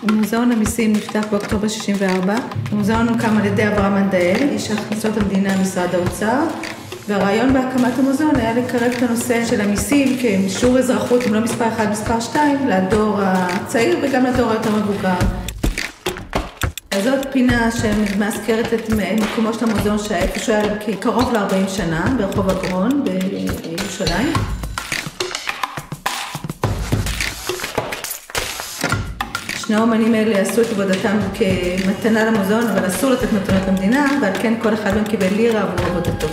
מוזיאון המיסים נפתח באוקטובר 64. המוזיאון הוקם על ידי אברהם מנדאל, איש הכנסות המדינה משרד האוצר, והרעיון בהקמת המוזיאון היה לקרב את הנושא של המיסים כשיעור אזרחות, אם לא מספר 1, מספר 2, לדור הצעיר וגם לדור היותר מבוגר. אז זאת פינה שמזכרת את מקומו של המוזיאון שאיפשהו היה קרוב ל-40 שנה, ברחוב אגרון בירושלים. שני האומנים האלה עשו את עבודתם כמתנה למוזיאון, אבל אסור לתת מתנות למדינה, ועל כן כל אחד מהם קיבל לירה עבור עבודתו.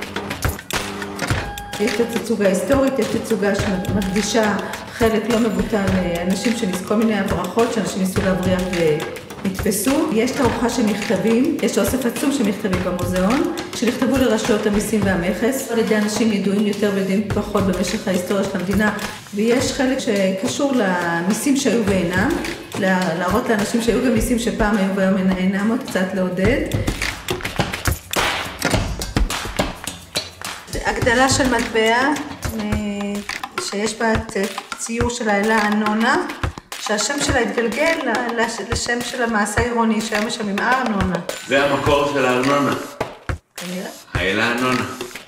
יש את התצוגה ההיסטורית, יש את התצוגה שמקדישה חלק לא מבוטל לאנשים כל מיני הברחות שאנשים ניסו להבריח ונתפסו. יש תערוכה של מכתבים, יש אוסף עצום של מכתבים במוזיאון, שנכתבו לרשויות המיסים והמכס, על ידי אנשים ידועים יותר וידועים פחות במשך ההיסטוריה של המדינה, ויש חלק שקשור למיסים שהיו ואינם, להראות לאנשים שהיו גם מיסים שפעם היו והיום אינם, עוד קצת לעודד. הגדלה של מטבע, שיש בה ציור של האלה אנונה, שהשם שלה התגלגל לשם של המעשה העירוני, שהיום משלמים ארנונה. זה המקור של הארנונה. כנראה. האלה אנונה.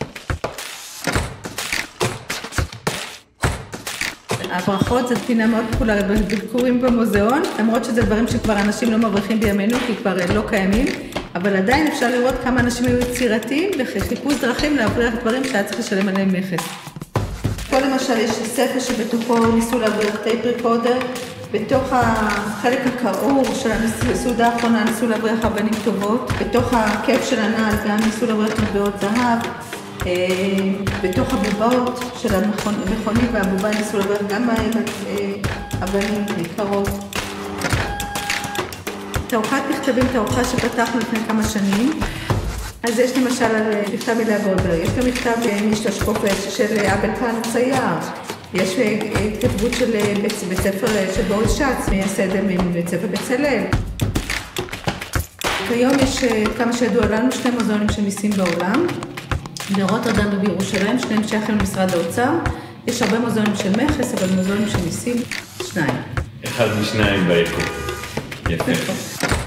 הברכות זו פינה מאוד פופולרית בביקורים במוזיאון, למרות שזה דברים שכבר אנשים לא מבריחים בימינו, כי כבר לא קיימים, אבל עדיין אפשר לראות כמה אנשים היו יצירתיים וחיפוש דרכים להבריח דברים שהיה צריך לשלם עליהם מכס. פה למשל יש ספר שבתוכו ניסו להבריח טייפ ריקורדר, בתוך החלק הקעור של הסעודה האחרונה ניסו להבריח אבנים טובות, בתוך הכיף של הנעל גם ניסו להבריח מטבעות זהב, בתוך הבובות של המכונית והבובה ניסו להבריח גם אבנים יקרות. תערוכת מכתבים, תערוכה שפתחנו לפני כמה שנים. אז יש למשל מכתב אליה גולדברג, יש גם מכתב משלוש קופש של אבל פן צייר, יש כתבות של בית ספר של בוריס שץ, מייסד מבית ספר בצלאל. כיום יש כמה שידוע לנו שני מוזיאונים של מיסים בעולם, ברוטרדם ובירושלים, שניהם שייכים למשרד האוצר. יש הרבה מוזיאונים של מכס, אבל מוזיאונים של מיסים, שניים. אחד משניים ביקום. יפה.